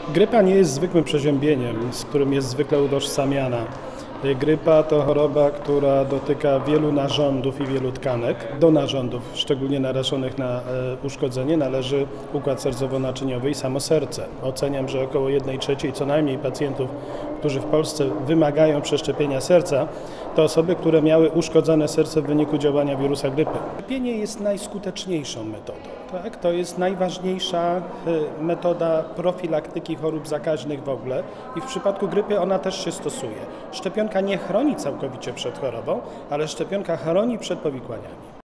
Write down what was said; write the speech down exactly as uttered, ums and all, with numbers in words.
Grypa nie jest zwykłym przeziębieniem, z którym jest zwykle utożsamiana. Grypa to choroba, która dotyka wielu narządów i wielu tkanek. Do narządów, szczególnie narażonych na uszkodzenie, należy układ sercowo-naczyniowy i samo serce. Oceniam, że około jednej trzeciej co najmniej pacjentów, którzy w Polsce wymagają przeszczepienia serca, to osoby, które miały uszkodzone serce w wyniku działania wirusa grypy. Szczepienie jest najskuteczniejszą metodą. Tak? To jest najważniejsza metoda profilaktyki chorób zakaźnych w ogóle i w przypadku grypy ona też się stosuje. Szczepionka nie chroni całkowicie przed chorobą, ale szczepionka chroni przed powikłaniami.